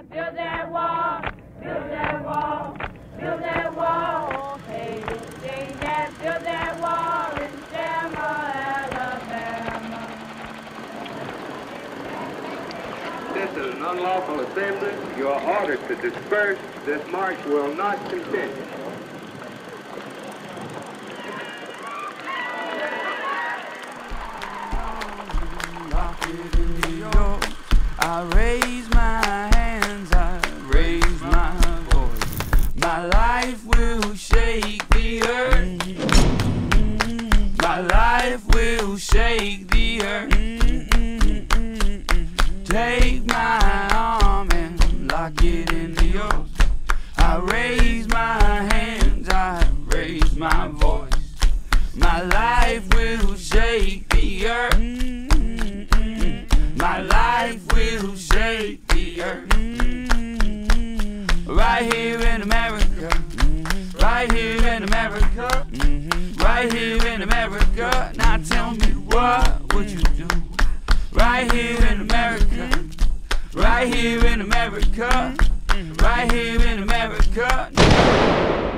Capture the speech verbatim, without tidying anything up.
build that wall, build that wall, build that wall. Hey, sing that, build that wall in Selma, Alabama. This is an unlawful assembly. You are ordered to disperse. This march will not continue. I raise my hands, I raise my voice. My life will shake the earth. My life will shake the earth. Take my arm and lock it into yours. I raise my hands, I raise my voice. My life will shake the earth. My life will shake the earth. Right here in America, right here in America, right here in America. Now tell me, what would you do? Right here in America, right here in America, right here in America.